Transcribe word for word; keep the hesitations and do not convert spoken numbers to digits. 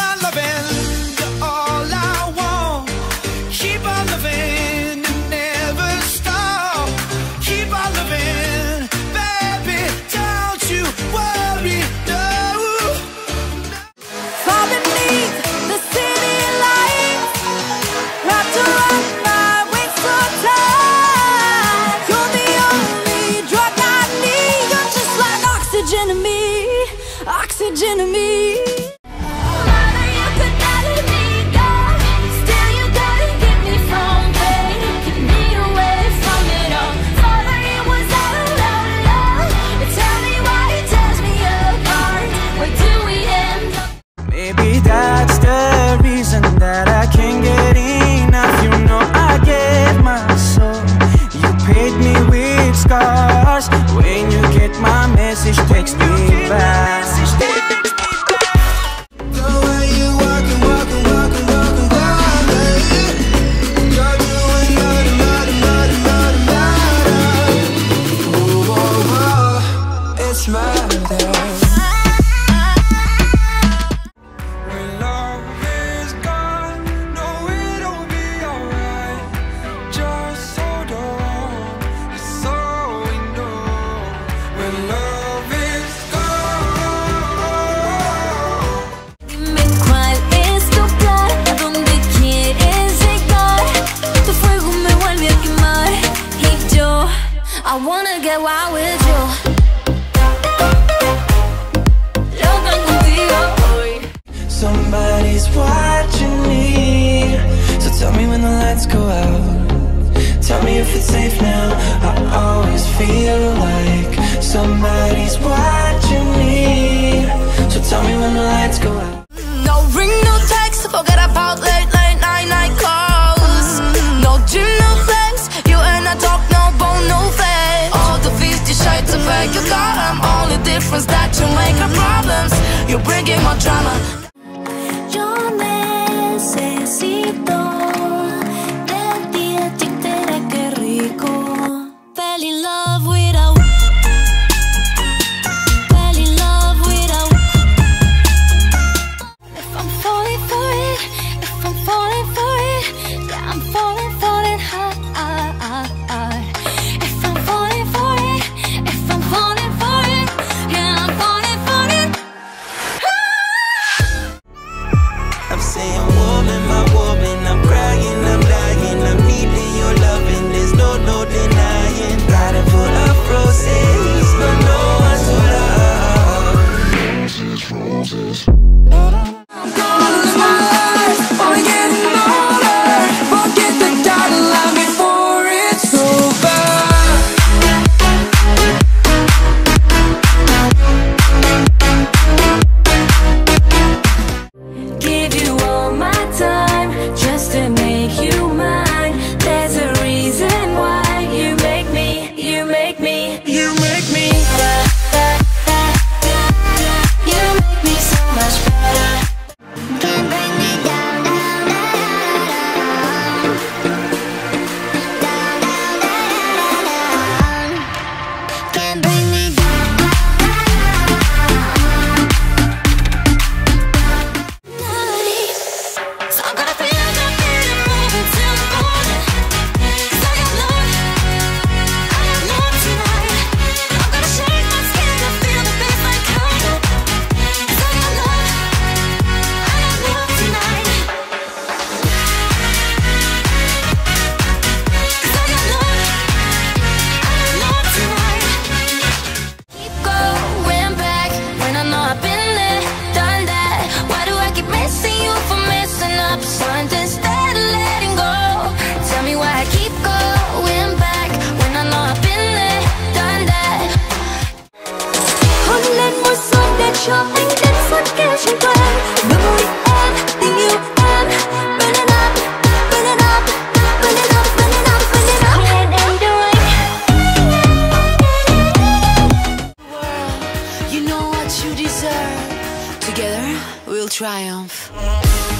on loving, you're all I want. Keep on loving and never stop. Keep on loving, baby, don't you worry, no. Far beneath the city lights, wrapped around my waist so tight. You're the only drug I need. You're just like oxygen to me, oxygen to me. Mother, you could not let me go. Still, you gotta keep me from pain. Keep me away from it all. Father, it was all about love. Tell me why it tears me apart. Where do we end up? Maybe that's the reason that I can't get enough. You know I gave my soul, you paid me with scars. When you get my message, text me back. The way you walking, walking, walking, walking down, baby. You're doing murder, murder, murder, murder, murder. Oh, oh, oh, it's murder. When love is gone, no, it'll be alright. Just hold on, it's all we know. When love is gone. Dime cuál es tu plan, a dónde quieres llegar. Tu fuego me vuelve a quemar y yo, I wanna get wild with you. Loca contigo hoy. Somebody's watching me, so tell me when the lights go out. Tell me if it's safe now. I always feel like somebody's watching me, so tell me when the lights go out. No ring, no text, forget about late, late night, night calls. No gym, no flex, you and I talk, no bone, no flesh. All the fifty shades of beg you got, I'm only difference that you make our problems. You're bringing more drama. Yo necesito de ti, chiquitera, qué rico. Fell in love without, fell in love without. If I'm falling for it, if I'm falling for it, yeah, I'm falling, falling hard. If I'm falling for it, if I'm falling for it, yeah, I'm falling for it. I'm saying, woman, my woman, I'm crying, I'm dying, I'm needing your loving. There's no, no denying. Garden full of roses, but no one's to love. Roses, roses. Give you all my time just to make you mine. There's a reason why you make me, you make me, you make me. You make me so much better. Can't bring me down, down, down, down, down, down, down. Can't bring me down. So I'm gonna feel like I'm getting moving till the morning. 'Cause I got love, I got love tonight. I'm gonna shake my skin to feel the baseline coming. 'Cause I got love, I got love tonight. 'Cause I got love, I got love tonight. Keep going back when I know I've been there, done that. Why do I keep missing you for messing up something instead of letting go? Tell me why I keep going back when I know I've been there, done that. Hôn lên môi son để cho anh đến suốt kêu trên quên. Người em, tình yêu em, burning up, burning up, burning up, burning up, burning up. When I'm doing, you know what you deserve. Together we'll triumph.